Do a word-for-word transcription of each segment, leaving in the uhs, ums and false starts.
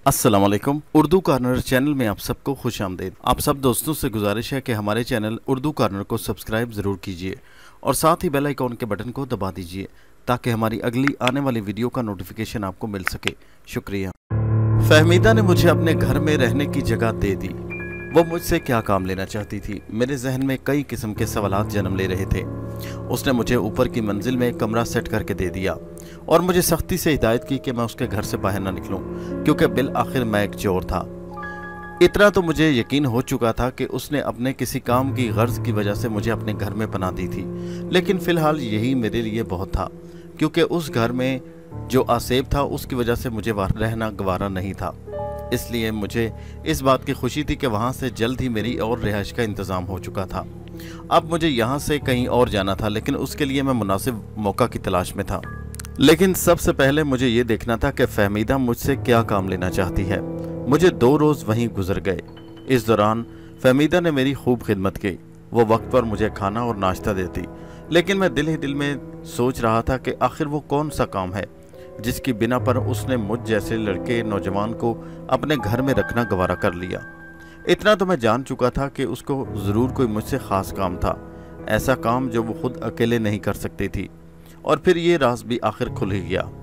अस्सलाम वालेकुम। Urdu corner channel में आप सबको खुश आमदीद। आप सब दोस्तों से गुजारिश है कि हमारे चैनल उर्दू कॉर्नर को सब्सक्राइब ज़रूर कीजिए और साथ ही बेल आइकॉन के बटन को दबा दीजिए ताकि हमारी अगली आने वाली वीडियो का नोटिफिकेशन आपको मिल सके। शुक्रिया। फहमीदा ने मुझे अपने घर में रहने की जगह दे दी। वो मुझसे क्या काम लेना चाहती थी? मेरे जहन में कई किस्म के सवालात जन्म ले रहे थे। उसने मुझे ऊपर की मंजिल में एक कमरा सेट करके दे दिया और मुझे सख्ती से हिदायत की कि मैं उसके घर से बाहर ना निकलूं, क्योंकि बिल आखिर मैं एक चोर था। इतना तो मुझे यकीन हो चुका था कि उसने अपने किसी काम की गर्ज की वजह से मुझे अपने घर में पनाह दी थी, लेकिन फ़िलहाल यही मेरे लिए बहुत था, क्योंकि उस घर में जो आसेब था उसकी वजह से मुझे वहाँ रहना गवारा नहीं था। इसलिए मुझे इस बात की खुशी थी कि वहाँ से जल्द ही मेरी और रिहाइश का इंतज़ाम हो चुका था। अब मुझे यहाँ से कहीं और जाना था, लेकिन उसके लिए मैं मुनासिब मौका की तलाश में था। लेकिन सबसे पहले मुझे ये देखना था कि फहमीदा मुझसे क्या काम लेना चाहती है। मुझे दो रोज़ वहीं गुजर गए। इस दौरान फहमीदा ने मेरी खूब खिदमत की। वो वक्त पर मुझे खाना और नाश्ता देती, लेकिन मैं दिल ही दिल में सोच रहा था कि आखिर वो कौन सा काम है जिसकी बिना पर उसने मुझ जैसे लड़के नौजवान को अपने घर में रखना गवारा कर लिया। इतना तो मैं जान चुका था कि उसको ज़रूर कोई मुझसे ख़ास काम था, ऐसा काम जो वो खुद अकेले नहीं कर सकती थी। और फिर ये राज भी आखिर खुल ही गया।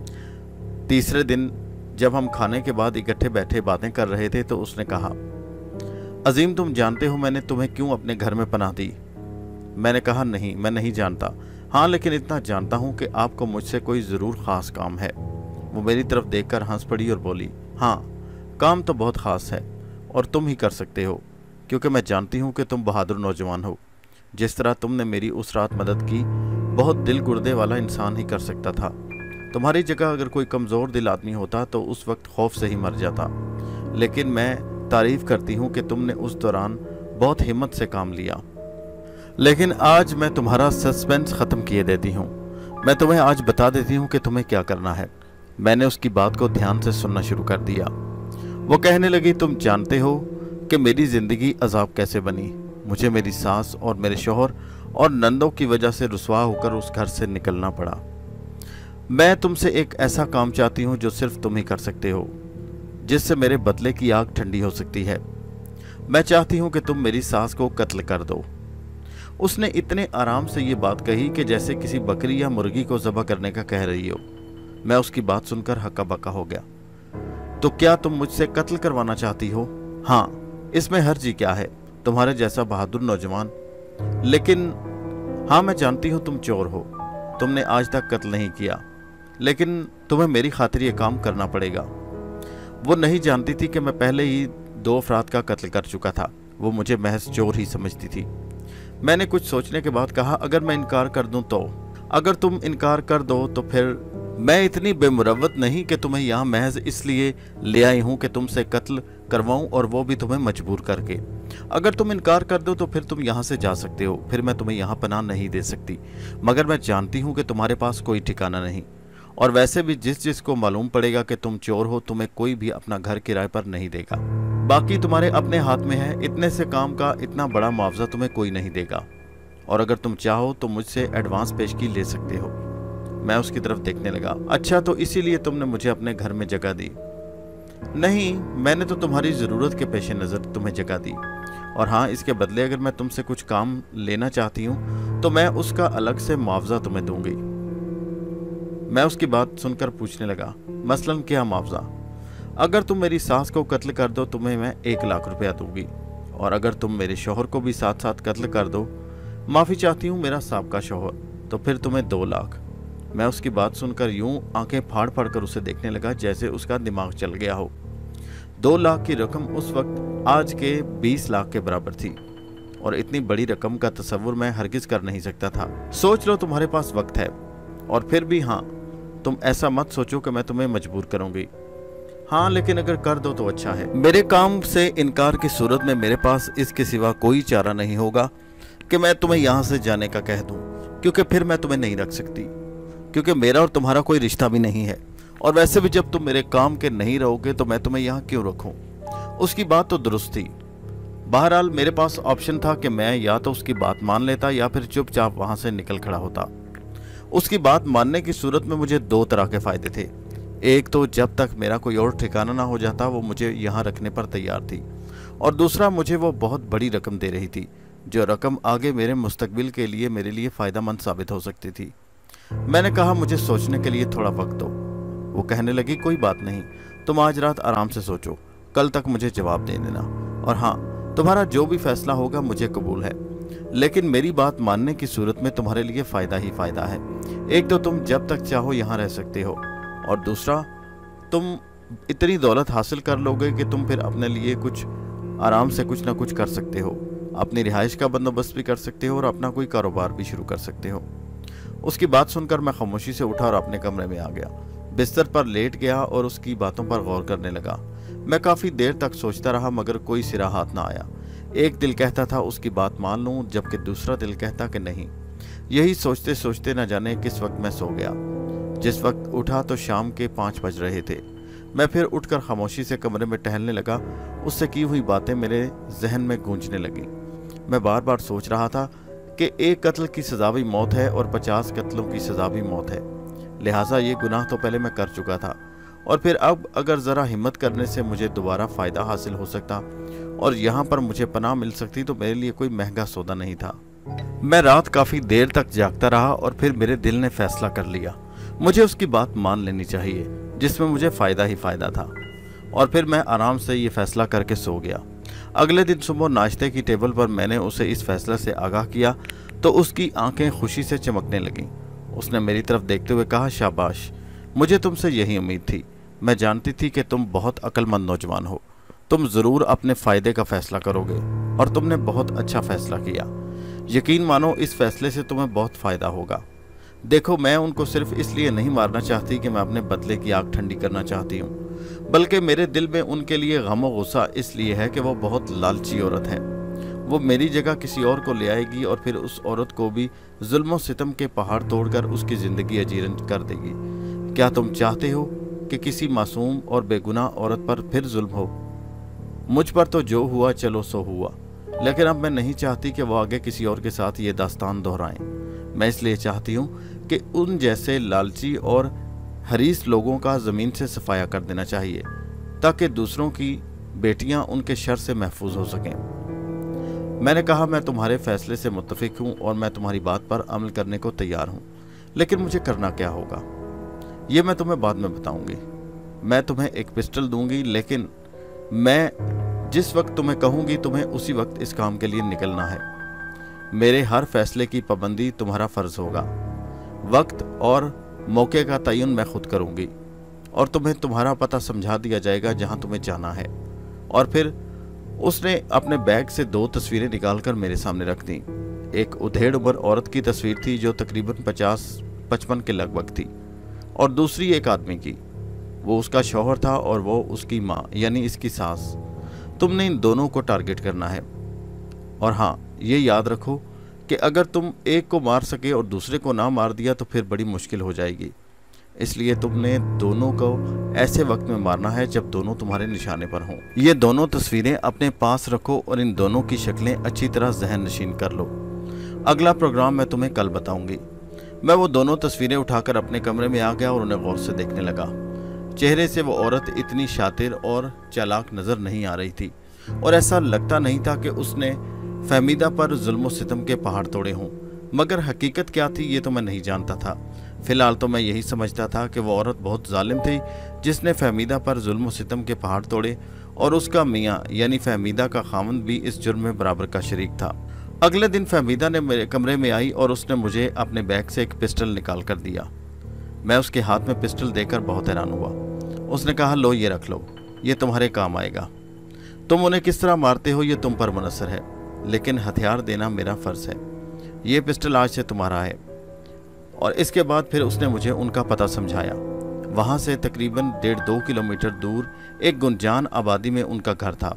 तीसरे दिन जब हम खाने के बाद इकट्ठे बैठे बातें कर रहे थे तो उसने कहा, अजीम, तुम जानते हो मैंने तुम्हें क्यों अपने घर में पनाह दी? मैंने कहा, नहीं, मैं नहीं जानता। हाँ, लेकिन इतना जानता हूँ कि आपको मुझसे कोई ज़रूर ख़ास काम है। वो मेरी तरफ देखकर हंस पड़ी और बोली, हाँ, काम तो बहुत ख़ास है और तुम ही कर सकते हो, क्योंकि मैं जानती हूँ कि तुम बहादुर नौजवान हो। जिस तरह तुमने मेरी उस रात मदद की, बहुत दिल गुर्दे वाला इंसान ही कर सकता था। तुम्हारी जगह अगर कोई कमज़ोर दिल आदमी होता तो उस वक्त खौफ से ही मर जाता। लेकिन मैं तारीफ़ करती हूँ कि तुमने उस दौरान बहुत हिम्मत से काम लिया। लेकिन आज मैं तुम्हारा सस्पेंस ख़त्म किए देती हूँ। मैं तुम्हें आज बता देती हूँ कि तुम्हें क्या करना है। मैंने उसकी बात को ध्यान से सुनना शुरू कर दिया। वो कहने लगी, तुम जानते हो कि मेरी ज़िंदगी अजाब कैसे बनी। मुझे मेरी सास और मेरे शौहर और नंदों की वजह से रुसवा होकर उस घर से निकलना पड़ा। मैं तुमसे एक ऐसा काम चाहती हूँ जो सिर्फ तुम ही कर सकते हो, जिससे मेरे बदले की आग ठंडी हो सकती है। मैं चाहती हूँ कि तुम मेरी सास को कत्ल कर दो। उसने इतने आराम से ये बात कही कि जैसे किसी बकरी या मुर्गी को ज़बह करने का कह रही हो। मैं उसकी बात सुनकर हक्का बक्का हो गया। तो क्या तुम मुझसे कत्ल करवाना चाहती हो? हाँ, इसमें हर्जी क्या है? तुम्हारे जैसा बहादुर नौजवान। लेकिन हाँ, मैं जानती हूँ तुम चोर हो, तुमने आज तक कत्ल नहीं किया, लेकिन तुम्हें मेरी खातिर ये काम करना पड़ेगा। वो नहीं जानती थी कि मैं पहले ही दो अफराद का कत्ल कर चुका था। वो मुझे महज चोर ही समझती थी। मैंने कुछ सोचने के बाद कहा, अगर मैं इनकार कर दूं तो? अगर तुम इनकार कर दो तो फिर मैं इतनी बेमुरवत नहीं कि तुम्हें यहाँ महज इसलिए ले आई हूँ कि तुमसे कत्ल करवाऊँ, और वो भी तुम्हें मजबूर करके। अगर तुम इनकार कर दो तो फिर तुम यहाँ से जा सकते हो, फिर मैं तुम्हें यहाँ पनाह नहीं दे सकती। मगर मैं जानती हूँ कि तुम्हारे पास कोई ठिकाना नहीं, और वैसे भी जिस जिस को मालूम पड़ेगा कि तुम चोर हो, तुम्हें कोई भी अपना घर किराए पर नहीं देगा। बाकी तुम्हारे अपने हाथ में है। इतने से काम का इतना बड़ा मुआवजा तुम्हें कोई नहीं देगा, और अगर तुम चाहो तो मुझसे एडवांस पेशगी ले सकते हो। मैं उसकी तरफ देखने लगा। अच्छा, तो इसीलिए तुमने मुझे अपने घर में जगह दी? नहीं, मैंने तो तुम्हारी ज़रूरत के पेश नज़र तुम्हें जगह दी, और हाँ, इसके बदले अगर मैं तुमसे कुछ काम लेना चाहती हूँ तो मैं उसका अलग से मुआवजा तुम्हें दूंगी। मैं उसकी बात सुनकर पूछने लगा, मसलन क्या मुआवजा? अगर तुम मेरी सास को कत्ल कर दो तुम्हें मैं एक लाख रुपया दूंगी, और अगर तुम मेरे शौहर को भी साथ साथ कत्ल कर दो, माफ़ी चाहती हूँ मेरा साबका शौहर, तो फिर तुम्हें दो लाख। मैं उसकी बात सुनकर यूं आंखें फाड़ फाड़ कर उसे देखने लगा जैसे उसका दिमाग चल गया हो। दो लाख की रकम उस वक्त आज के बीस लाख के बराबर थी, और इतनी बड़ी रकम का तसव्वुर मैं हरगिज कर नहीं सकता था। सोच लो, तुम्हारे पास वक्त है, और फिर भी हाँ, तुम ऐसा मत सोचो कि मैं तुम्हें मजबूर करूंगी। हाँ, लेकिन अगर कर दो तो अच्छा है। मेरे काम से इनकार की सूरत में मेरे पास इसके सिवा कोई चारा नहीं होगा कि मैं तुम्हें यहाँ से जाने का कह दूँ, क्योंकि फिर मैं तुम्हें नहीं रख सकती, क्योंकि मेरा और तुम्हारा कोई रिश्ता भी नहीं है, और वैसे भी जब तुम मेरे काम के नहीं रहोगे तो मैं तुम्हें यहाँ क्यों रखूँ? उसकी बात तो दुरुस्त थी। बहरहाल मेरे पास ऑप्शन था कि मैं या तो उसकी बात मान लेता या फिर चुपचाप वहाँ से निकल खड़ा होता। उसकी बात मानने की सूरत में मुझे दो तरह के फ़ायदे थे। एक तो जब तक मेरा कोई और ठिकाना ना हो जाता वो मुझे यहाँ रखने पर तैयार थी, और दूसरा मुझे वो बहुत बड़ी रकम दे रही थी, जो रकम आगे मेरे मुस्तकबिल के लिए मेरे लिए फ़ायदेमंद साबित हो सकती थी। मैंने कहा मुझे सोचने के लिए थोड़ा वक्त दो। वो कहने लगी कोई बात नहीं, तुम आज रात आराम से सोचो, कल तक मुझे जवाब दे देना, और हाँ, तुम्हारा जो भी फैसला होगा मुझे कबूल है, लेकिन मेरी बात मानने की सूरत में तुम्हारे लिए फ़ायदा ही फ़ायदा है। एक तो तुम जब तक चाहो यहाँ रह सकते हो, और दूसरा तुम इतनी दौलत हासिल कर लोगे कि तुम फिर अपने लिए कुछ आराम से कुछ ना कुछ कर सकते हो, अपनी रिहाइश का बंदोबस्त भी कर सकते हो और अपना कोई कारोबार भी शुरू कर सकते हो। उसकी बात सुनकर मैं खामोशी से उठा और अपने कमरे में आ गया, बिस्तर पर लेट गया और उसकी बातों पर गौर करने लगा। मैं काफ़ी देर तक सोचता रहा मगर कोई सिरा हाथ ना आया। एक दिल कहता था उसकी बात मान लूं, जबकि दूसरा दिल कहता कि नहीं। यही सोचते सोचते न जाने किस वक्त मैं सो गया। जिस वक्त उठा तो शाम के पाँच बज रहे थे। मैं फिर उठकर खामोशी से कमरे में टहलने लगा। उससे की हुई बातें मेरे जहन में गूंजने लगी। मैं बार बार सोच रहा था कि एक कत्ल की सज़ा भी मौत है और पचास कत्लों की सज़ा भी मौत है, लिहाजा ये गुनाह तो पहले मैं कर चुका था, और फिर अब अगर ज़रा हिम्मत करने से मुझे दोबारा फ़ायदा हासिल हो सकता और यहाँ पर मुझे पनाह मिल सकती तो मेरे लिए कोई महंगा सौदा नहीं था। मैं रात काफ़ी देर तक जागता रहा और फिर मेरे दिल ने फैसला कर लिया, मुझे उसकी बात मान लेनी चाहिए जिसमें मुझे फ़ायदा ही फ़ायदा था, और फिर मैं आराम से ये फ़ैसला करके सो गया। अगले दिन सुबह नाश्ते की टेबल पर मैंने उसे इस फैसले से आगाह किया तो उसकी आंखें खुशी से चमकने लगीं। उसने मेरी तरफ देखते हुए कहा, शाबाश, मुझे तुमसे यही उम्मीद थी। मैं जानती थी कि तुम बहुत अक्लमंद नौजवान हो, तुम ज़रूर अपने फ़ायदे का फ़ैसला करोगे, और तुमने बहुत अच्छा फ़ैसला किया। यकीन मानो इस फैसले से तुम्हें बहुत फ़ायदा होगा। देखो, मैं उनको सिर्फ इसलिए नहीं मारना चाहती कि मैं अपने बदले की आग ठंडी करना चाहती हूँ, बल्कि मेरे दिल में उनके लिए गम और गुस्सा इसलिए है कि वो बहुत लालची औरत है। वो मेरी जगह किसी और को ले आएगी और फिर उस औरत को भी जुल्म सितम के पहाड़ तोड़कर उसकी ज़िंदगी अजीरन कर देगी। क्या तुम चाहते हो कि किसी मासूम और बेगुनाह औरत पर फिर जुल्म हो? मुझ पर तो जो हुआ चलो सो हुआ, लेकिन अब मैं नहीं चाहती कि वो आगे किसी और के साथ ये दास्तान दोहराएं। मैं इसलिए चाहती हूँ कि उन जैसे लालची और हरीस लोगों का ज़मीन से सफाया कर देना चाहिए, ताकि दूसरों की बेटियां उनके शर से महफूज हो सकें। मैंने कहा, मैं तुम्हारे फैसले से मुत्तफिक हूँ और मैं तुम्हारी बात पर अमल करने को तैयार हूँ, लेकिन मुझे करना क्या होगा ये मैं तुम्हें बाद में बताऊंगी। मैं तुम्हें एक पिस्टल दूंगी, लेकिन मैं जिस वक्त तुम्हें कहूँगी तुम्हें उसी वक्त इस काम के लिए निकलना है। मेरे हर फैसले की पाबंदी तुम्हारा फ़र्ज़ होगा। वक्त और मौके का तयन मैं खुद करूँगी, और तुम्हें तुम्हारा पता समझा दिया जाएगा जहाँ तुम्हें जाना है। और फिर उसने अपने बैग से दो तस्वीरें निकालकर मेरे सामने रख दी। एक उधेड़ उम्र औरत की तस्वीर थी जो तकरीबन पचास पचपन के लगभग थी, और दूसरी एक आदमी की। वो उसका शौहर था और वो उसकी माँ यानी इसकी सास। तुमने इन दोनों को टारगेट करना है, और हाँ, ये याद रखो कि अगर तुम एक को मार सके और दूसरे को ना मार दिया तो फिर बड़ी मुश्किल हो जाएगी। इसलिए तुमने दोनों को ऐसे वक्त में मारना है जब दोनों तुम्हारे निशाने पर हों। ये दोनों तस्वीरें अपने पास रखो और इन दोनों की शक्लें अच्छी तरह जहन नशीन कर लो। अगला प्रोग्राम मैं तुम्हें कल बताऊंगी। मैं वो दोनों तस्वीरें उठाकर अपने कमरे में आ गया और उन्हें गौर से देखने लगा। चेहरे से वो औरत इतनी शातिर और चालाक नज़र नहीं आ रही थी, और ऐसा लगता नहीं था कि उसने फहमीदा पर जुल्म सितम के पहाड़ तोड़े हों। मगर हकीकत क्या थी ये तो मैं नहीं जानता था। फ़िलहाल तो मैं यही समझता था कि वो औरत बहुत जालिम थी जिसने फहमीदा पर जुल्म सितम के पहाड़ तोड़े, और उसका मियाँ यानी फहमीदा का खामंद भी इस जुर्म में बराबर का शरीक था। अगले दिन फहमीदा ने मेरे कमरे में आई और उसने मुझे अपने बैग से एक पिस्टल निकाल कर दिया। मैं उसके हाथ में पिस्टल देकर बहुत हैरान हुआ। उसने कहा, लो ये रख लो, ये तुम्हारे काम आएगा। तुम उन्हें किस तरह मारते हो ये तुम पर मुनसर है, लेकिन हथियार देना मेरा फ़र्ज़ है। ये पिस्टल आज से तुम्हारा है। और इसके बाद फिर उसने मुझे उनका पता समझाया। वहाँ से तकरीबन डेढ़ दो किलोमीटर दूर एक गुंजान आबादी में उनका घर था।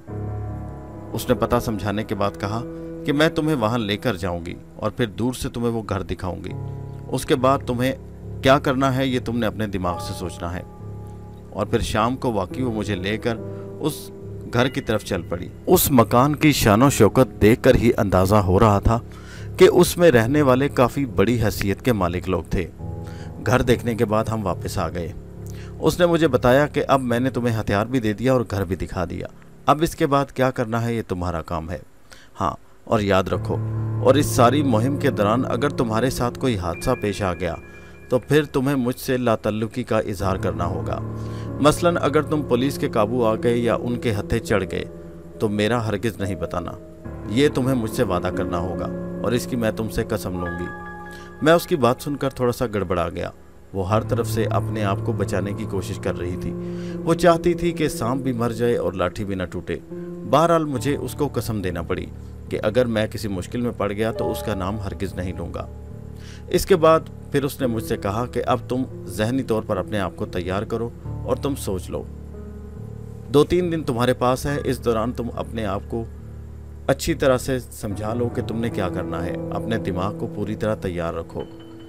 उसने पता समझाने के बाद कहा कि मैं तुम्हें वहाँ लेकर जाऊँगी और फिर दूर से तुम्हें वो घर दिखाऊँगी। उसके बाद तुम्हें क्या करना है ये तुमने अपने दिमाग से सोचना है। और फिर शाम को वाकई वो मुझे लेकर उस घर की तरफ चल पड़ी। उस मकान की शानो शौकत देखकर ही अंदाज़ा हो रहा था कि उसमें रहने वाले काफ़ी बड़ी हैसियत के मालिक लोग थे। घर देखने के बाद हम वापस आ गए। उसने मुझे बताया कि अब मैंने तुम्हें हथियार भी दे दिया और घर भी दिखा दिया, अब इसके बाद क्या करना है ये तुम्हारा काम है। हाँ, और याद रखो, और इस सारी मुहिम के दौरान अगर तुम्हारे साथ कोई हादसा पेश आ गया तो फिर तुम्हें मुझसे लातल्लुकी का इजहार करना होगा। मसलन अगर तुम पुलिस के काबू आ गए या उनके हत्थे चढ़ गए तो मेरा हरगिज़ नहीं बताना, ये तुम्हें मुझसे वादा करना होगा और इसकी मैं तुमसे कसम लूँगी। मैं उसकी बात सुनकर थोड़ा सा गड़बड़ा गया। वो हर तरफ से अपने आप को बचाने की कोशिश कर रही थी। वो चाहती थी कि सांप भी मर जाए और लाठी भी न टूटे। बहरहाल मुझे उसको कसम देना पड़ी कि अगर मैं किसी मुश्किल में पड़ गया तो उसका नाम हरगिज़ नहीं लूँगा। इसके बाद फिर उसने मुझसे कहा कि अब तुम ज़हनी तौर पर अपने आप को तैयार करो और तुम सोच लो। दो तीन दिन तुम्हारे पास है, इस दौरान तुम अपने आप को अच्छी तरह से समझा लो कि तुमने क्या करना है। अपने दिमाग को पूरी तरह तैयार रखो।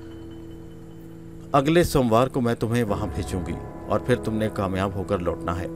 अगले सोमवार को मैं तुम्हें वहाँ भेजूंगी और फिर तुमने कामयाब होकर लौटना है।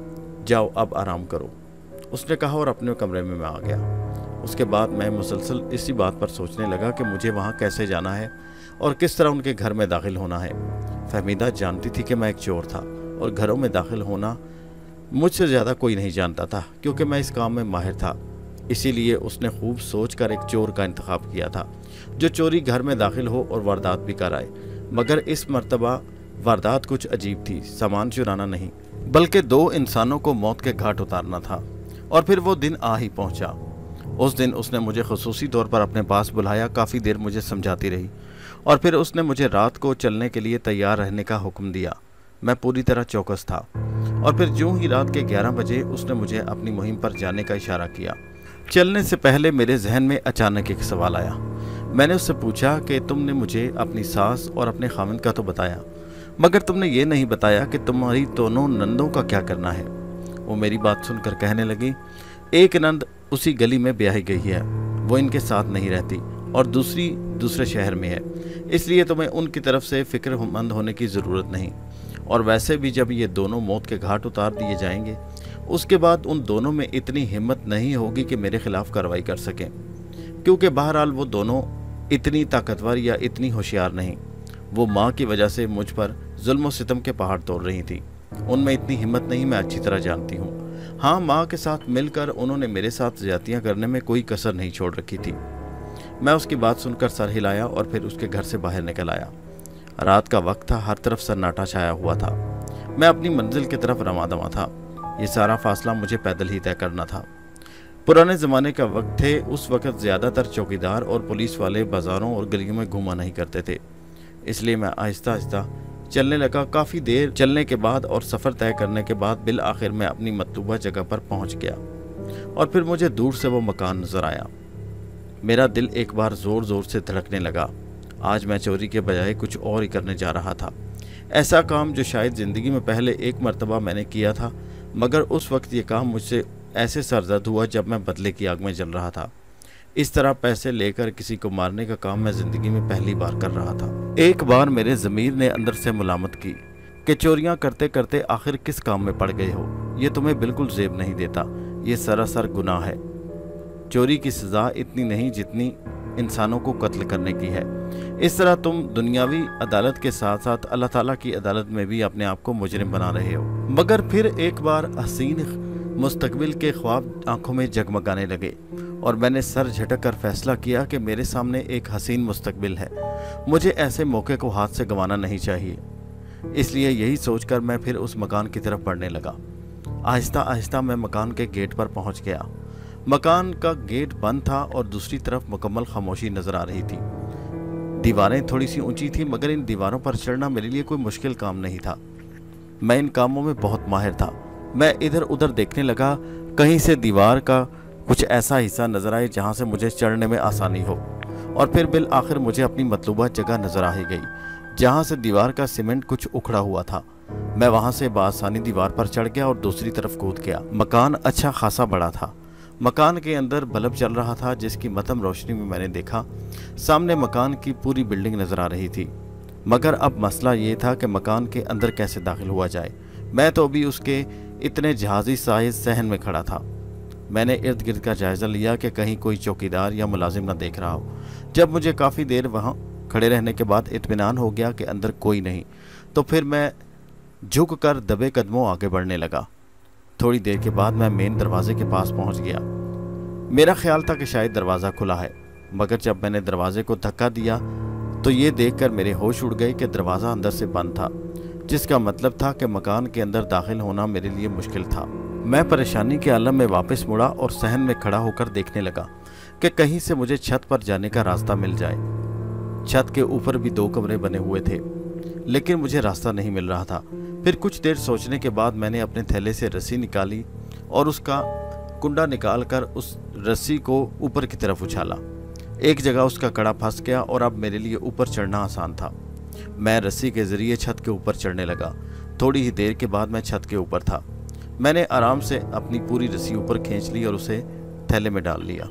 जाओ अब आराम करो, उसने कहा और अपने कमरे में मैं आ गया। उसके बाद मैं मुसलसल इसी बात पर सोचने लगा कि मुझे वहाँ कैसे जाना है और किस तरह उनके घर में दाखिल होना है। फहमीदा जानती थी कि मैं एक चोर था और घरों में दाखिल होना मुझसे ज़्यादा कोई नहीं जानता था, क्योंकि मैं इस काम में माहिर था। इसीलिए उसने खूब सोचकर एक चोर का इंतखाब किया था जो चोरी घर में दाखिल हो और वारदात भी कराए। मगर इस मर्तबा वारदात कुछ अजीब थी। सामान चुराना नहीं, बल्कि दो इंसानों को मौत के घाट उतारना था। और फिर वो दिन आ ही पहुंचा। उस दिन उसने मुझे खुसूसी तौर पर अपने पास बुलाया, काफ़ी देर मुझे समझाती रही और फिर उसने मुझे रात को चलने के लिए तैयार रहने का हुक्म दिया। मैं पूरी तरह चौकस था और फिर यूं ही रात के ग्यारह बजे उसने मुझे अपनी मुहिम पर जाने का इशारा किया। चलने से पहले मेरे जहन में अचानक एक सवाल आया। मैंने उससे पूछा कि तुमने मुझे अपनी सास और अपने खाविंद का तो बताया, मगर तुमने ये नहीं बताया कि तुम्हारी दोनों नंदों का क्या करना है। वो मेरी बात सुनकर कहने लगी, एक नंद उसी गली में ब्याही गई है, वो इनके साथ नहीं रहती, और दूसरी दूसरे शहर में है, इसलिए तुम्हें उनकी तरफ से फिक्रमंद होने की ज़रूरत नहीं। और वैसे भी जब ये दोनों मौत के घाट उतार दिए जाएंगे उसके बाद उन दोनों में इतनी हिम्मत नहीं होगी कि मेरे खिलाफ कार्रवाई कर सकें, क्योंकि बहरहाल वो दोनों इतनी ताकतवर या इतनी होशियार नहीं। वो माँ की वजह से मुझ पर जुल्म सितम के पहाड़ तोड़ रही थी। उनमें इतनी हिम्मत नहीं, मैं अच्छी तरह जानती हूँ। हाँ, माँ के साथ मिलकर उन्होंने मेरे साथ ज्यादतियाँ करने में कोई कसर नहीं छोड़ रखी थी। मैं उसकी बात सुनकर सर हिलाया और फिर उसके घर से बाहर निकल आया। रात का वक्त था, हर तरफ सन्नाटा छाया हुआ था। मैं अपनी मंजिल की तरफ रवां दवा था। ये सारा फासला मुझे पैदल ही तय करना था। पुराने ज़माने का वक्त थे, उस वक्त ज़्यादातर चौकीदार और पुलिस वाले बाज़ारों और गलियों में घूमा नहीं करते थे, इसलिए मैं आहिस्ता आहिस्ता चलने लगा। काफ़ी देर चलने के बाद और सफ़र तय करने के बाद बिल आखिर मैं अपनी मतलूबा जगह पर पहुंच गया और फिर मुझे दूर से वो मकान नज़र आया। मेरा दिल एक बार ज़ोर ज़ोर से धड़कने लगा। आज मैं चोरी के बजाय कुछ और ही करने जा रहा था, ऐसा काम जो शायद ज़िंदगी में पहले एक मरतबा मैंने किया था, मगर उस वक्त ये काम मुझसे ऐसे सरजद हुआ जब मैं बदले की आग में जल रहा था। इस तरह पैसे लेकर किसी को मारने का काम मैं ज़िंदगी में पहली बार कर रहा था। एक बार मेरे ज़मीर ने अंदर से मुलामत की कि चोरियां करते करते आखिर किस काम में पड़ गए हो, ये तुम्हें बिल्कुल जेब नहीं देता, ये सरासर गुनाह है। चोरी की सज़ा इतनी नहीं जितनी इंसानों को कत्ल करने की है। इस तरह तुम दुनियावी अदालत के साथ साथ अल्लाह ताला की अदालत में भी अपने आप को मुजरिम बना रहे हो। मगर फिर एक बार हसीन मुस्तकबिल के ख्वाब आंखों में जगमगाने लगे और मैंने सर झटक कर फैसला किया कि मेरे सामने एक हसीन मुस्तकबिल है, मुझे ऐसे मौके को हाथ से गंवाना नहीं चाहिए। इसलिए यही सोचकर मैं फिर उस मकान की तरफ बढ़ने लगा। आहिस्ता आहिस्ता मैं मकान के गेट पर पहुंच गया। मकान का गेट बंद था और दूसरी तरफ मुकम्मल खामोशी नजर आ रही थी। दीवारें थोड़ी सी ऊंची थी, मगर इन दीवारों पर चढ़ना मेरे लिए कोई मुश्किल काम नहीं था। मैं इन कामों में बहुत माहिर था। मैं इधर उधर देखने लगा, कहीं से दीवार का कुछ ऐसा हिस्सा नजर आए जहां से मुझे चढ़ने में आसानी हो, और फिर बिल आखिर मुझे अपनी मतलूबा जगह नजर आ ही गई जहां से दीवार का सीमेंट कुछ उखड़ा हुआ था। मैं वहां से बासानी दीवार पर चढ़ गया और दूसरी तरफ कूद गया। मकान अच्छा खासा बड़ा था। मकान के अंदर बल्ब चल रहा था, जिसकी मध्यम रोशनी में मैंने देखा सामने मकान की पूरी बिल्डिंग नजर आ रही थी। मगर अब मसला ये था कि मकान के अंदर कैसे दाखिल हुआ जाए। मैं तो अभी उसके इतने जहाजी साइज सहन में खड़ा था। मैंने इर्द गिर्द का जायज़ा लिया कि कहीं कोई चौकीदार या मुलाजिम न देख रहा हो। जब मुझे काफ़ी देर वहाँ खड़े रहने के बाद इत्मीनान हो गया कि अंदर कोई नहीं, तो फिर मैं झुक कर दबे कदमों आगे बढ़ने लगा। थोड़ी देर के बाद मैं मेन दरवाजे के पास पहुंच गया। मेरा ख्याल था कि शायद दरवाज़ा खुला है, मगर जब मैंने दरवाजे को धक्का दिया तो ये देखकर मेरे होश उड़ गए कि दरवाज़ा अंदर से बंद था, जिसका मतलब था कि मकान के अंदर दाखिल होना मेरे लिए मुश्किल था। मैं परेशानी के आलम में वापस मुड़ा और सहन में खड़ा होकर देखने लगा कि कहीं से मुझे छत पर जाने का रास्ता मिल जाए। छत के ऊपर भी दो कमरे बने हुए थे, लेकिन मुझे रास्ता नहीं मिल रहा था। फिर कुछ देर सोचने के बाद मैंने अपने थैले से रस्सी निकाली और उसका कुंडा निकालकर उस रस्सी को ऊपर की तरफ उछाला। एक जगह उसका कड़ा फंस गया और अब मेरे लिए ऊपर चढ़ना आसान था। मैं रस्सी के जरिए छत के ऊपर चढ़ने लगा। थोड़ी ही देर के बाद मैं छत के ऊपर था। मैंने आराम से अपनी पूरी रस्सी ऊपर खींच ली और उसे थैले में डाल लिया।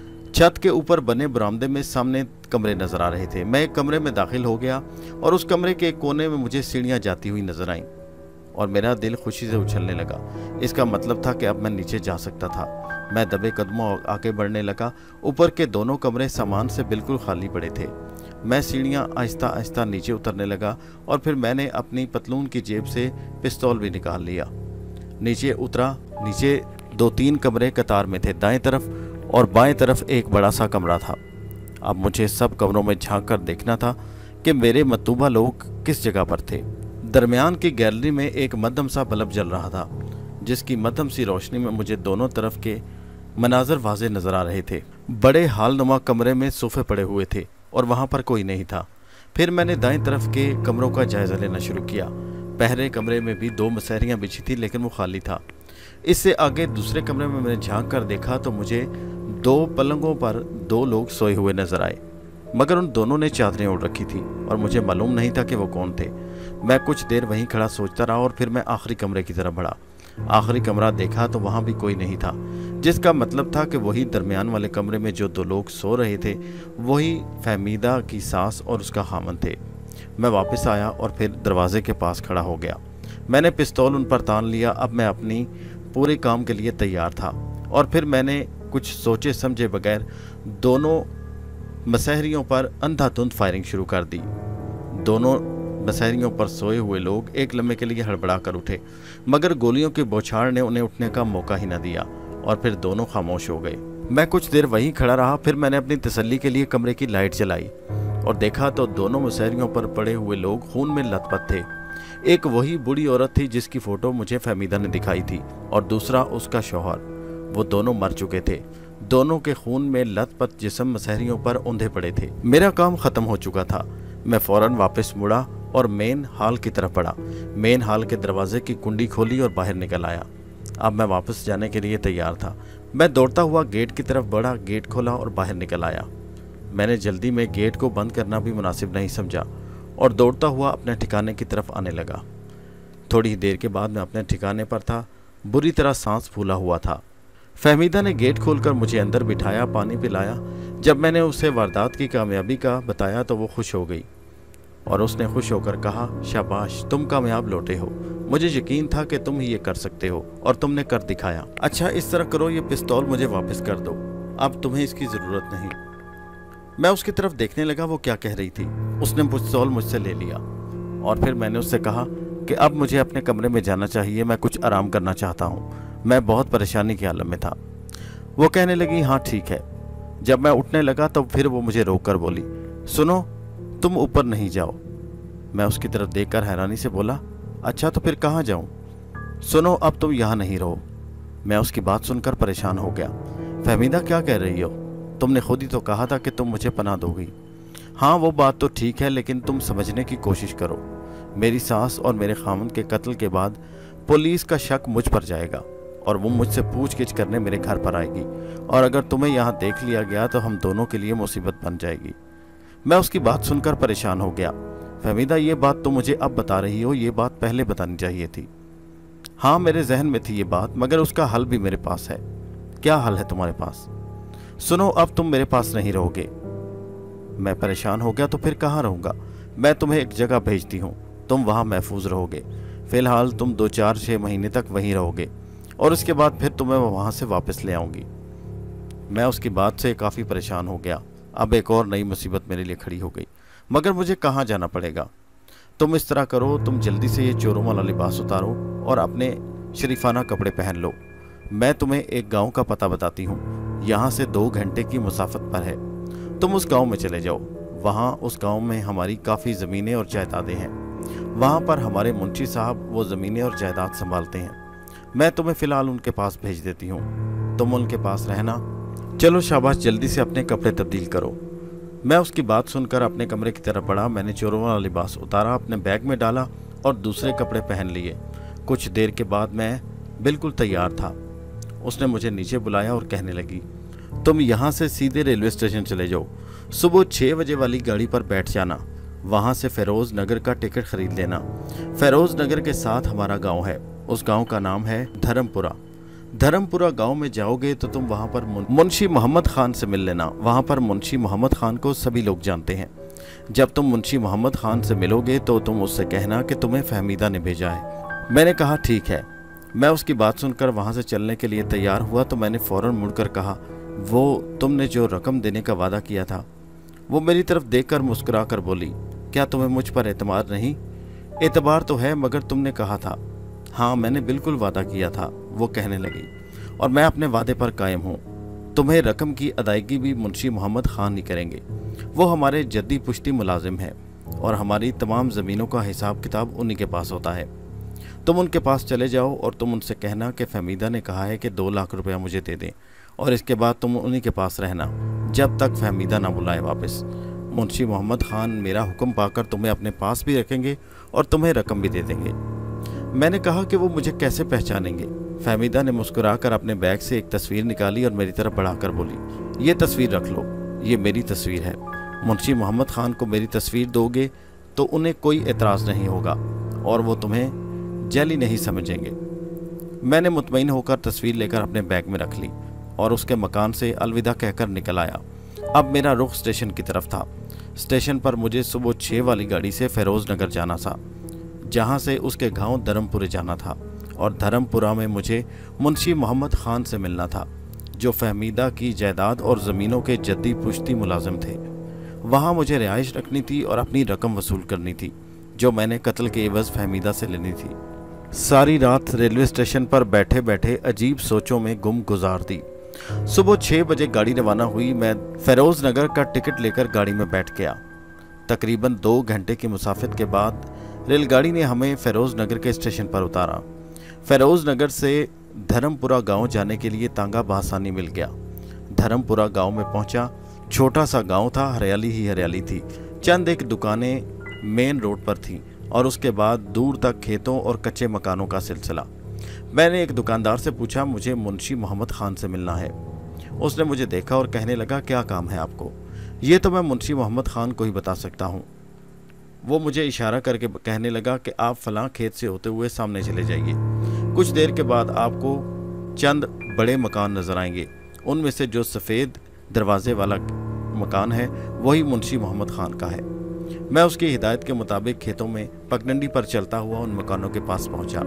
छत के ऊपर बने बरामदे में सामने कमरे नजर आ रहे थे। मैं एक कमरे में दाखिल हो गया और उस कमरे के एक कोने में मुझे सीढ़ियां जाती हुई नजर आईं और मेरा दिल खुशी से उछलने लगा। इसका मतलब था कि अब मैं नीचे जा सकता था। मैं दबे कदमों आगे बढ़ने लगा। ऊपर के दोनों कमरे सामान से बिल्कुल खाली पड़े थे। मैं सीढ़ियां आहिस्ता आहिस्ता नीचे उतरने लगा और फिर मैंने अपनी पतलून की जेब से पिस्तौल भी निकाल लिया। नीचे उतरा। नीचे दो तीन कमरे कतार में थे। दाएं तरफ और बाएं तरफ एक बड़ा सा कमरा था। अब मुझे सब कमरों में झांक कर देखना था कि मेरे मतूबा लोग किस जगह पर थे। दरमियान की गैलरी में एक मध्यम सा बल्ब जल रहा था, जिसकी मध्यम सी रोशनी में मुझे दोनों तरफ के मनाजर वाज़े नजर आ रहे थे। बड़े हालनुमा कमरे में सोफे पड़े हुए थे और वहां पर कोई नहीं था। फिर मैंने दाएं तरफ के कमरों का जायजा लेना शुरू किया। पहले कमरे में भी दो मसहरियां बिछी थी, लेकिन वो खाली था। इससे आगे दूसरे कमरे में मैंने झांक कर देखा तो मुझे दो पलंगों पर दो लोग सोए हुए नजर आए, मगर उन दोनों ने चादरें ओढ़ रखी थी और मुझे मालूम नहीं था कि वो कौन थे। मैं कुछ देर वहीं खड़ा सोचता रहा और फिर मैं आखिरी कमरे की तरफ बढ़ा। आखिरी कमरा देखा तो वहां भी कोई नहीं था, जिसका मतलब था कि वही दरमियान वाले कमरे में जो दो लोग सो रहे थे वही फहमीदा की सास और उसका खामन थे। मैं वापस आया और फिर दरवाजे के पास खड़ा हो गया। मैंने पिस्तौल उन पर तान लिया। अब मैं अपनी पूरे काम के लिए तैयार था और फिर मैंने कुछ सोचे समझे बगैर दोनों मसहरियों पर अंधाधुंध फायरिंग शुरू कर दी। दोनों मसहरियों पर सोए हुए लोग एक लम्हे के लिए हड़बड़ा कर उठे, मगर गोलियों की बौछार ने उन्हें उठने का मौका ही न दिया और फिर दोनों खामोश हो गए। मैं कुछ देर वहीं खड़ा रहा। फिर मैंने अपनी तसल्ली के लिए कमरे की लाइट जलाई और देखा तो दोनों मसहरियों पर पड़े हुए लोग खून में लथपथ थे। एक वही बूढ़ी औरत थी जिसकी फोटो मुझे फहमीदा ने दिखाई थी और दूसरा उसका शौहर। वो दोनों मर चुके थे। दोनों के खून में लथपथ जिस्म मसहरियों पर औंधे पड़े थे। मेरा काम खत्म हो चुका था। मैं फौरन वापस मुड़ा और मेन हॉल की तरफ बढ़ा। मेन हॉल के दरवाजे की कुंडी खोली और बाहर निकल आया। अब मैं वापस जाने के लिए तैयार था। मैं दौड़ता हुआ गेट की तरफ बढ़ा, गेट खोला और बाहर निकल आया। मैंने जल्दी में गेट को बंद करना भी मुनासिब नहीं समझा और दौड़ता हुआ अपने ठिकाने की तरफ आने लगा। थोड़ी ही देर के बाद मैं अपने ठिकाने पर था। बुरी तरह सांस फूला हुआ था। फहमीदा ने गेट खोलकर मुझे अंदर बिठाया, पानी पिलाया। जब मैंने उसे वारदात की कामयाबी का बताया तो वो खुश हो गई और उसने खुश होकर कहा, शाबाश, तुम कामयाब लौटे हो। मुझे यकीन था कि तुम ही ये कर सकते हो और तुमने कर दिखाया। अच्छा, इस तरह करो, ये पिस्तौल मुझे वापस कर दो, अब तुम्हें इसकी ज़रूरत नहीं। मैं उसकी तरफ देखने लगा, वो क्या कह रही थी। उसने पिस्तौल मुझसे ले लिया और फिर मैंने उससे कहा कि अब मुझे अपने कमरे में जाना चाहिए, मैं कुछ आराम करना चाहता हूँ। मैं बहुत परेशानी के आलम में था। वो कहने लगी, हाँ ठीक है। जब मैं उठने लगा तो फिर वो मुझे रोक कर बोली, सुनो, तुम ऊपर नहीं जाओ। मैं उसकी तरफ देखकर हैरानी से बोला, अच्छा तो फिर कहाँ जाऊँ? सुनो, अब तुम यहाँ नहीं रहो। मैं उसकी बात सुनकर परेशान हो गया। फहमीदा, क्या कह रही हो? तुमने खुद ही तो कहा था कि तुम मुझे पनाह दोगी। हाँ, वो बात तो ठीक है, लेकिन तुम समझने की कोशिश करो। मेरी सास और मेरे खामन के कत्ल के बाद पुलिस का शक मुझ पर जाएगा और वो मुझसे पूछगिछ करने मेरे घर पर आएगी, और अगर तुम्हें यहाँ देख लिया गया तो हम दोनों के लिए मुसीबत बन जाएगी। मैं उसकी बात सुनकर परेशान हो गया। फहमीदा, ये बात तो मुझे अब बता रही हो, ये बात पहले बतानी चाहिए थी। हाँ, मेरे जहन में थी ये बात, मगर उसका हल भी मेरे पास है। क्या हल है तुम्हारे पास? सुनो, अब तुम मेरे पास नहीं रहोगे। मैं परेशान हो गया, तो फिर कहाँ रहूँगा? मैं तुम्हें एक जगह भेजती हूँ, तुम वहाँ महफूज रहोगे। फिलहाल तुम दो चार छः महीने तक वहीं रहोगे और उसके बाद फिर तुम्हें वहाँ से वापस ले आऊँगी। मैं उसकी बात से काफ़ी परेशान हो गया। अब एक और नई मुसीबत मेरे लिए खड़ी हो गई। मगर मुझे कहाँ जाना पड़ेगा? तुम इस तरह करो, तुम जल्दी से ये चोरों वाला लिबास उतारो और अपने शरीफाना कपड़े पहन लो। मैं तुम्हें एक गांव का पता बताती हूँ, यहाँ से दो घंटे की मुसाफत पर है। तुम उस गांव में चले जाओ। वहाँ उस गांव में हमारी काफ़ी ज़मीनें और जायदादें हैं। वहाँ पर हमारे मुंशी साहब वो ज़मीनें और जायदाद संभालते हैं। मैं तुम्हें फ़िलहाल उनके पास भेज देती हूँ, तुम उनके पास रहना। चलो शाबाश, जल्दी से अपने कपड़े तब्दील करो। मैं उसकी बात सुनकर अपने कमरे की तरफ बढ़ा। मैंने चोरों वाला लिबास उतारा, अपने बैग में डाला और दूसरे कपड़े पहन लिए। कुछ देर के बाद मैं बिल्कुल तैयार था। उसने मुझे नीचे बुलाया और कहने लगी, तुम यहाँ से सीधे रेलवे स्टेशन चले जाओ। सुबह छः बजे वाली गाड़ी पर बैठ जाना। वहाँ से फेरोज़ नगर का टिकट खरीद लेना। फेरोज़ नगर के साथ हमारा गांव है। उस गांव का नाम है धर्मपुरा। धर्मपुरा गांव में जाओगे तो तुम वहाँ पर मुंशी मोहम्मद खान से मिल लेना। वहाँ पर मुंशी मोहम्मद खान को सभी लोग जानते हैं। जब तुम मुंशी मोहम्मद खान से मिलोगे तो तुम उससे कहना कि तुम्हें फहमीदा ने भेजा है। मैंने कहा ठीक है। मैं उसकी बात सुनकर वहाँ से चलने के लिए तैयार हुआ तो मैंने फ़ौरन मुड़कर कहा, वो तुमने जो रकम देने का वादा किया था। वो मेरी तरफ देखकर मुस्कुरा कर बोली, क्या तुम्हें मुझ पर एतमाद नहीं? एतबार तो है, मगर तुमने कहा था। हाँ, मैंने बिल्कुल वादा किया था, वो कहने लगी, और मैं अपने वादे पर कायम हूँ। तुम्हें रकम की अदायगी भी मुंशी मोहम्मद खान ही करेंगे। वो हमारे जद्दी पुश्ती मुलाजिम है और हमारी तमाम ज़मीनों का हिसाब किताब उन्हीं के पास होता है। तुम उनके पास चले जाओ और तुम उनसे कहना कि फहमीदा ने कहा है कि दो लाख रुपया मुझे दे दें, और इसके बाद तुम उन्हीं के पास रहना जब तक फहमीदा ना बुलाए वापस। मुंशी मोहम्मद खान मेरा हुक्म पाकर तुम्हें अपने पास भी रखेंगे और तुम्हें रकम भी दे देंगे। मैंने कहा कि वो मुझे कैसे पहचानेंगे? फहमीदा ने मुस्कुराकर अपने बैग से एक तस्वीर निकाली और मेरी तरफ बढ़ाकर बोली, ये तस्वीर रख लो, ये मेरी तस्वीर है। मुंशी मोहम्मद खान को मेरी तस्वीर दोगे तो उन्हें कोई एतराज़ नहीं होगा और वो तुम्हें जैली नहीं समझेंगे। मैंने मुतमईन होकर तस्वीर लेकर अपने बैग में रख ली और उसके मकान से अलविदा कहकर निकल आया। अब मेरा रुख स्टेशन की तरफ था। स्टेशन पर मुझे सुबह छः वाली गाड़ी से फेरोज़ नगर जाना था, जहाँ से उसके गांव धर्मपुरे जाना था, और धर्मपुरा में मुझे मुंशी मोहम्मद खान से मिलना था, जो फहमीदा की जायदाद और ज़मीनों के जद्दी पुश्ती मुलाजिम थे। वहाँ मुझे रिहाइश रखनी थी और अपनी रकम वसूल करनी थी, जो मैंने कत्ल के एवज़ फहमीदा से लेनी थी। सारी रात रेलवे स्टेशन पर बैठे बैठे अजीब सोचों में गुम गुजार दी। सुबह छः बजे गाड़ी रवाना हुई। मैं फेरोज़ नगर का टिकट लेकर गाड़ी में बैठ गया। तकरीबन दो घंटे की मुसाफिर के बाद रेलगाड़ी ने हमें फेरोज़ नगर के स्टेशन पर उतारा। फेरोज़ नगर से धर्मपुरा गांव जाने के लिए तांगा बआसानी मिल गया। धर्मपुरा गांव में पहुंचा। छोटा सा गांव था, हरियाली ही हरियाली थी। चंद एक दुकानें मेन रोड पर थीं और उसके बाद दूर तक खेतों और कच्चे मकानों का सिलसिला। मैंने एक दुकानदार से पूछा, मुझे मुंशी मोहम्मद खान से मिलना है। उसने मुझे देखा और कहने लगा, क्या काम है आपको? ये तो मैं मुंशी मोहम्मद खान को ही बता सकता हूँ। वो मुझे इशारा करके कहने लगा कि आप फलां खेत से होते हुए सामने चले जाइए। कुछ देर के बाद आपको चंद बड़े मकान नजर आएंगे। उनमें से जो सफ़ेद दरवाजे वाला मकान है वही मुंशी मोहम्मद खान का है। मैं उसकी हिदायत के मुताबिक खेतों में पगडंडी पर चलता हुआ उन मकानों के पास पहुंचा।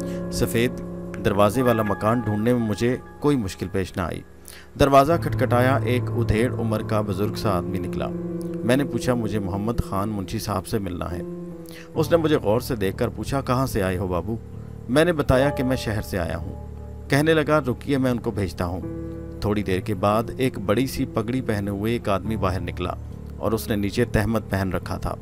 सफ़ेद दरवाजे वाला मकान ढूंढने में मुझे कोई मुश्किल पेश ना आई। दरवाज़ा खटखटाया। एक उधेड़ उम्र का बुजुर्ग सा आदमी निकला। मैंने पूछा, मुझे मोहम्मद खान मुंशी साहब से मिलना है। उसने मुझे गौर से देखकर पूछा, कहाँ से आए हो बाबू? मैंने बताया कि मैं शहर से आया हूँ। कहने लगा, रुकिए मैं उनको भेजता हूँ। थोड़ी देर के बाद एक बड़ी सी पगड़ी पहने हुए एक आदमी बाहर निकला और उसने नीचे तहमद पहन रखा था।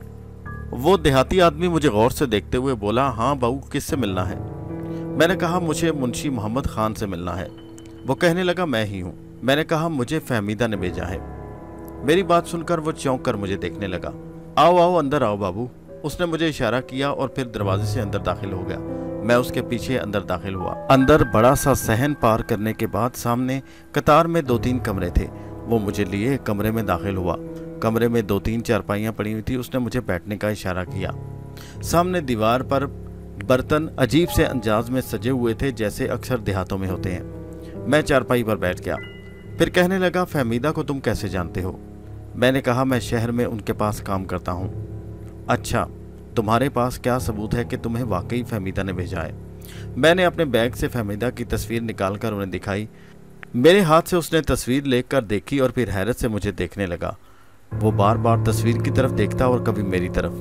वो देहाती आदमी मुझे गौर से देखते हुए बोला, हाँ बाबू, किससे मिलना है? मैंने कहा, मुझे मुंशी मोहम्मद खान से मिलना है। वो कहने लगा, मैं ही हूँ। मैंने कहा, मुझे फहमीदा ने भेजा है। मेरी बात सुनकर वो चौंक कर मुझे देखने लगा। आओ आओ, अंदर आओ बाबू। उसने मुझे इशारा किया और फिर दरवाजे से अंदर दाखिल हो गया। मैं उसके पीछे अंदर दाखिल हुआ। अंदर बड़ा सा सहन पार करने के बाद सामने कतार में दो तीन कमरे थे। वो मुझे लिए कमरे में दाखिल हुआ। कमरे में दो तीन चारपाइयाँ पड़ी हुई थी। उसने मुझे बैठने का इशारा किया। सामने दीवार पर बर्तन अजीब से अंदाज में सजे हुए थे, जैसे अक्सर देहातों में होते हैं। मैं चारपाई पर बैठ गया। फिर कहने लगा, फहमीदा को तुम कैसे जानते हो? मैंने कहा, मैं शहर में उनके पास काम करता हूँ। अच्छा, तुम्हारे पास क्या सबूत है कि तुम्हें वाकई फहमीदा ने भेजा है? मैंने अपने बैग से फहमीदा की तस्वीर निकालकर उन्हें दिखाई। मेरे हाथ से उसने तस्वीर लेकर देखी और फिर हैरत से मुझे देखने लगा। वो बार बार तस्वीर की तरफ देखता और कभी मेरी तरफ।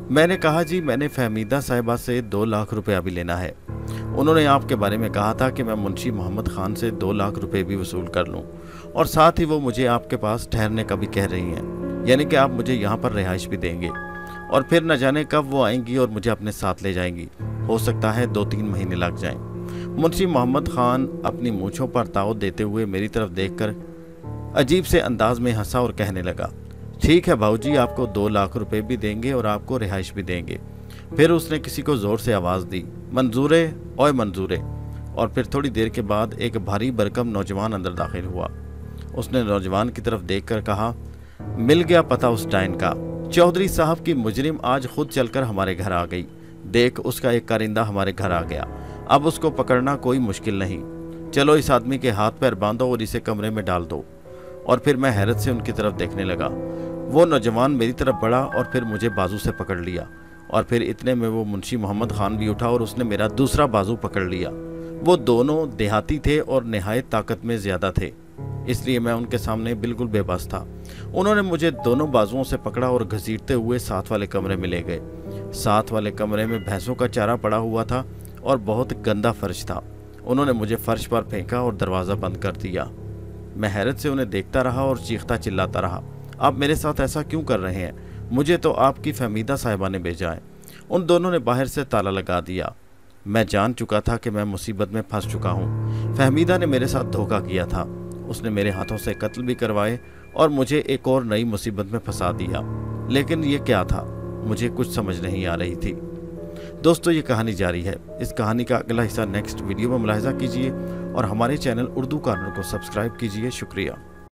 मैंने कहा जी मैंने फहमीदा साहिबा से दो लाख रुपए अभी लेना है। उन्होंने आपके बारे में कहा था कि मैं मुंशी मोहम्मद खान से दो लाख रुपए भी वसूल कर लूं, और साथ ही वो मुझे आपके पास ठहरने का भी कह रही हैं, यानी कि आप मुझे यहाँ पर रिहाइश भी देंगे, और फिर न जाने कब वो आएंगी और मुझे अपने साथ ले जाएंगी। हो सकता है दो तीन महीने लग जाएं। मुंशी मोहम्मद खान अपनी मूंछों पर ताव देते हुए मेरी तरफ देखकर अजीब से अंदाज में हंसा और कहने लगा, ठीक है भाऊजी, आपको दो लाख रुपए भी देंगे और आपको रिहाइश भी देंगे। फिर उसने किसी को जोर से आवाज़ दी, मंजूरे ओए मंजूरे। और फिर थोड़ी देर के बाद एक भारी भरकम नौजवान अंदर दाखिल हुआ। उसने नौजवान की तरफ देखकर कहा, मिल गया पता उस डायन का। चौधरी साहब की मुजरिम आज खुद चलकर हमारे घर आ गई। देख, उसका एक कारिंदा हमारे घर आ गया। अब उसको पकड़ना कोई मुश्किल नहीं। चलो इस आदमी के हाथ पैर बांधो और इसे कमरे में डाल दो। और फिर मैं हैरत से उनकी तरफ देखने लगा। वो नौजवान मेरी तरफ बढ़ा और फिर मुझे बाजू से पकड़ लिया, और फिर इतने में वो मुंशी मोहम्मद खान भी उठा और उसने मेरा दूसरा बाजू पकड़ लिया। वो दोनों देहाती थे और निहायत ताकत में ज़्यादा थे, इसलिए मैं उनके सामने बिल्कुल बेबस था। उन्होंने मुझे दोनों बाजुओं से पकड़ा और घसीटते हुए साथ वाले कमरे में ले गए। साथ वाले कमरे में भैंसों का चारा पड़ा हुआ था और बहुत गंदा फर्श था। उन्होंने मुझे फर्श पर फेंका और दरवाज़ा बंद कर दिया। मैं हैरत से उन्हें देखता रहा और चीखता चिल्लाता रहा, आप मेरे साथ ऐसा क्यों कर रहे हैं? मुझे तो आपकी फहमीदा साहिबा ने भेजा है। उन दोनों ने बाहर से ताला लगा दिया। मैं जान चुका था कि मैं मुसीबत में फंस चुका हूँ। फहमीदा ने मेरे साथ धोखा किया था। उसने मेरे हाथों से कत्ल भी करवाए और मुझे एक और नई मुसीबत में फंसा दिया। लेकिन ये क्या था, मुझे कुछ समझ नहीं आ रही थी। दोस्तों, ये कहानी जारी है। इस कहानी का अगला हिस्सा नेक्स्ट वीडियो में मुलाहिजा कीजिए और हमारे चैनल उर्दू कॉर्नर को सब्सक्राइब कीजिए। शुक्रिया।